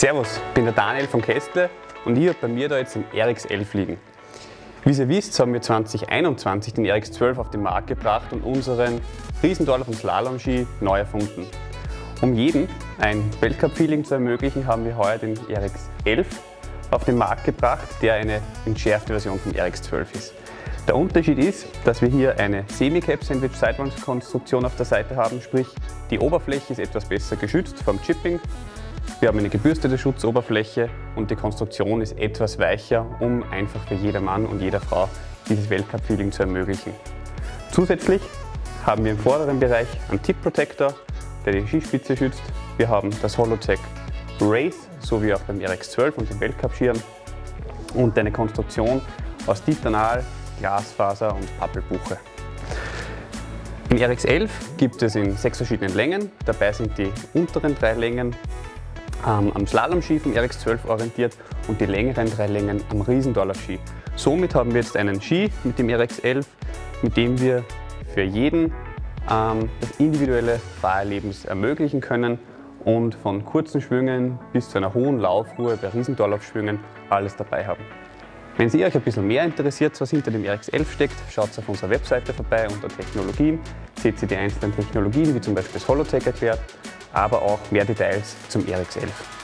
Servus, ich bin der Daniel von Kästle und ich habe bei mir da jetzt den RX11 liegen. Wie ihr wisst, haben wir 2021 den RX12 auf den Markt gebracht und unseren Riesendorlauf und Slalom-Ski neu erfunden. Um jedem ein Weltcup-Feeling zu ermöglichen, haben wir heuer den RX11 auf den Markt gebracht, der eine entschärfte Version vom RX12 ist. Der Unterschied ist, dass wir hier eine Semi-Cap-Sandwich-Sidewand-Konstruktion auf der Seite haben, sprich die Oberfläche ist etwas besser geschützt vom Chipping. Wir haben eine gebürstete Schutzoberfläche und die Konstruktion ist etwas weicher, um einfach für jeder Mann und jede Frau dieses Weltcup-Feeling zu ermöglichen. Zusätzlich haben wir im vorderen Bereich einen Tip-Protector, der die Skispitze schützt. Wir haben das Holotech Race, so wie auch beim RX12 und den Weltcup-Skiern, und eine Konstruktion aus Titanal, Glasfaser und Pappelbuche. Im RX11 gibt es in 6 verschiedenen Längen. Dabei sind die unteren 3 Längen am Slalom-Ski vom RX12 orientiert und die längeren 3 Längen am Riesendorlauf-Ski. Somit haben wir jetzt einen Ski mit dem RX11, mit dem wir für jeden das individuelle Fahrerlebnis ermöglichen können und von kurzen Schwüngen bis zu einer hohen Laufruhe bei Riesendorlaufschwüngen alles dabei haben. Wenn Sie euch ein bisschen mehr interessiert, was hinter dem RX11 steckt, schaut auf unserer Webseite vorbei unter Technologien. Seht ihr die einzelnen Technologien, wie zum Beispiel das Holotech erklärt, aber auch mehr Details zum RX11.